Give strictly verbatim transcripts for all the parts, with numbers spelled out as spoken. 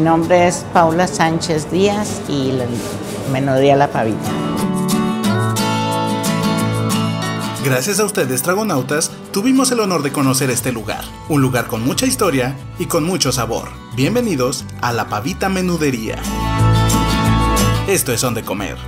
nombre es Paula Sánchez Díaz y la Menudería La Pavita. Gracias a ustedes, Dragonautas, tuvimos el honor de conocer este lugar. Un lugar con mucha historia y con mucho sabor. Bienvenidos a La Pavita Menudería. Esto es Son de Comer.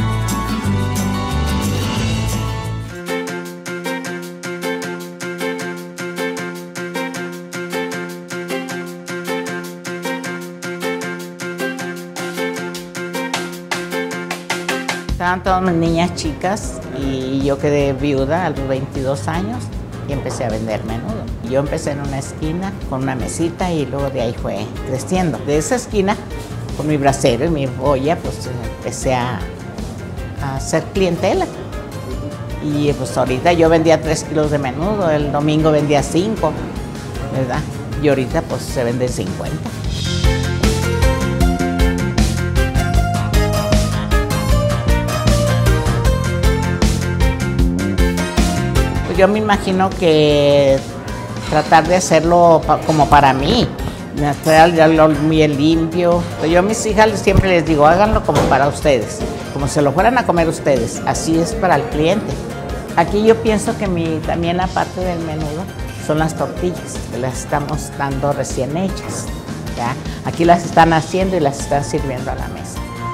Estaban todas mis niñas chicas y yo quedé viuda a los veintidós años y empecé a vender menudo. Yo empecé en una esquina con una mesita y luego de ahí fue creciendo. De esa esquina, con mi brasero y mi olla, pues empecé a, a hacer clientela. Y pues ahorita yo vendía tres kilos de menudo, el domingo vendía cinco, ¿verdad? Y ahorita pues se vende cincuenta. Yo me imagino que tratar de hacerlo pa, como para mí, hacerlo bien limpio. Yo a mis hijas siempre les digo, háganlo como para ustedes, como si lo fueran a comer ustedes, así es para el cliente. Aquí yo pienso que mi, también la parte del menudo son las tortillas, que las estamos dando recién hechas, ¿ya? Aquí las están haciendo y las están sirviendo a la mesa.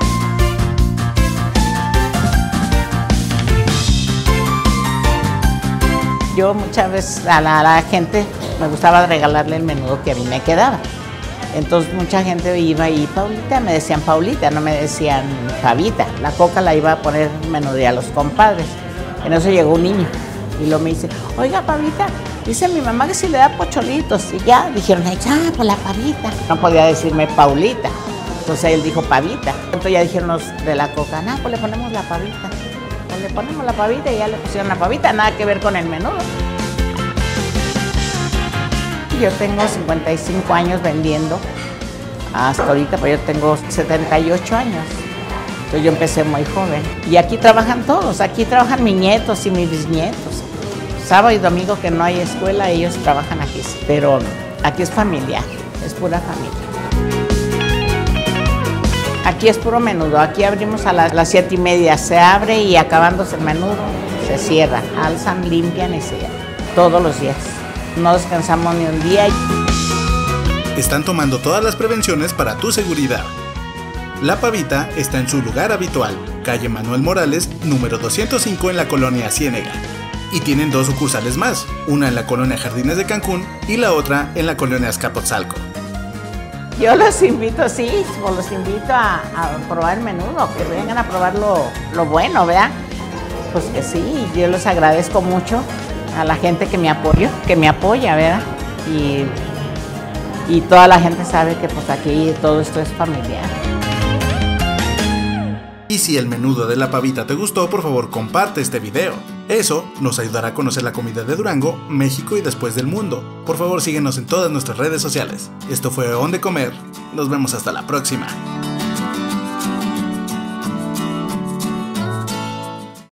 Yo muchas veces a la, a la gente me gustaba regalarle el menudo que a mí me quedaba. Entonces mucha gente iba y Paulita, me decían Paulita, no me decían Pavita. La Coca la iba a poner menudía a los compadres. En eso llegó un niño y luego me dice, oiga Pavita, dice mi mamá que si le da pocholitos. Y ya dijeron, ya, pues la Pavita. No podía decirme Paulita. Entonces él dijo Pavita. Entonces ya dijeron los de la Coca, no, pues le ponemos la Pavita. Le ponemos la pavita y ya le pusieron la pavita, nada que ver con el menudo. Yo tengo cincuenta y cinco años vendiendo hasta ahorita, pues yo tengo setenta y ocho años. Entonces yo empecé muy joven. Y aquí trabajan todos, aquí trabajan mis nietos y mis bisnietos. Sábado y domingo que no hay escuela, ellos trabajan aquí. Pero aquí es familiar, es pura familia. Aquí es puro menudo, aquí abrimos a las, las siete y media, se abre y acabándose el menudo, se cierra, alzan, limpian y se cierran, todos los días. No descansamos ni un día. Están tomando todas las prevenciones para tu seguridad. La Pavita está en su lugar habitual, calle Manuel Morales, número doscientos cinco en la colonia Ciénega. Y tienen dos sucursales más, una en la colonia Jardines de Cancún y la otra en la colonia Azcapotzalco. Yo los invito, sí, los invito a, a probar el menudo, que vengan a probar lo, lo bueno, ¿verdad? Pues que sí, yo les agradezco mucho a la gente que me apoya, que me apoya, ¿verdad? Y, y toda la gente sabe que pues aquí todo esto es familiar. Y si el menudo de La Pavita te gustó, por favor comparte este video. Eso nos ayudará a conocer la comida de Durango, México y después del mundo. Por favor síguenos en todas nuestras redes sociales. Esto fue On de Comer. Nos vemos hasta la próxima.